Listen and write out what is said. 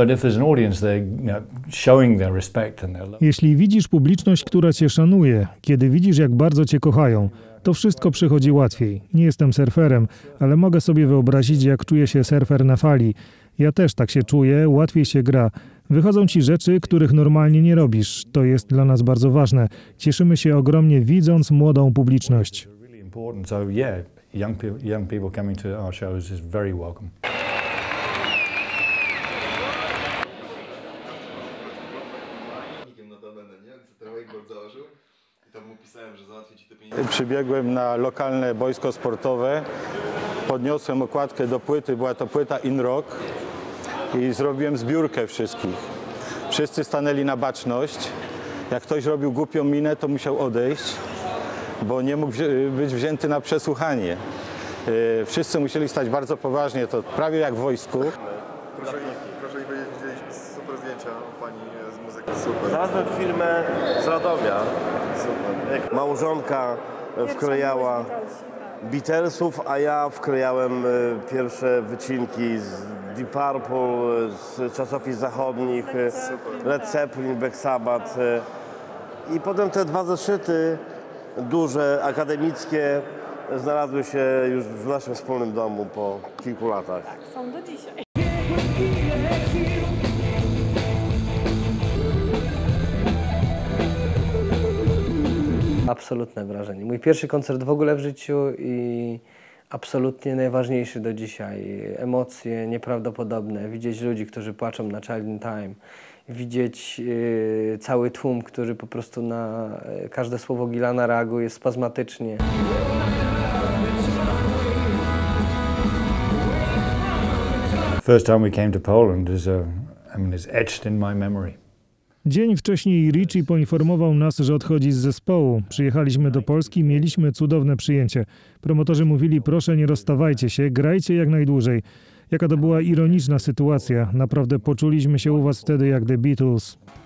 Jeśli widzisz publiczność, która cię szanuje, kiedy widzisz, jak bardzo cię kochają, to wszystko przychodzi łatwiej. Nie jestem surferem, ale mogę sobie wyobrazić, jak czuje się surfer na fali. Ja też tak się czuję, łatwiej się gra. Wychodzą ci rzeczy, których normalnie nie robisz. To jest dla nas bardzo ważne. Cieszymy się ogromnie, widząc młodą publiczność. Young people coming to our shows is very welcome. Przybiegłem na lokalne boisko sportowe, podniosłem okładkę do płyty, była to płyta In Rock i zrobiłem zbiórkę wszystkich. Wszyscy stanęli na baczność. Jak ktoś robił głupią minę, to musiał odejść, bo nie mógł być wzięty na przesłuchanie. Wszyscy musieli stać bardzo poważnie, to prawie jak w wojsku. Proszę mi powiedzieć, widzieliśmy super zdjęcia pani z muzyki. Super. Znalazłem firmę z Radomia. Super. Małżonka wklejała Beatlesów, a ja wklejałem pierwsze wycinki z Deep Purple, z czasopis zachodnich, Led Zeppelin, Black Sabbath. I potem te dwa zeszyty duże, akademickie, znalazły się już w naszym wspólnym domu po kilku latach. Tak, są do dzisiaj. Absolutne wrażenie. Mój pierwszy koncert w ogóle w życiu i absolutnie najważniejszy do dzisiaj. Emocje nieprawdopodobne. Widzieć ludzi, którzy płaczą na Child in Time. Widzieć cały tłum, który po prostu na każde słowo Gilana reaguje spazmatycznie. First time we came to Poland is etched in my memory. Dzień wcześniej Richie poinformował nas, że odchodzi z zespołu. Przyjechaliśmy do Polski, mieliśmy cudowne przyjęcie. Promotorzy mówili, proszę nie rozstawajcie się, grajcie jak najdłużej. Jaka to była ironiczna sytuacja. Naprawdę poczuliśmy się u was wtedy jak The Beatles.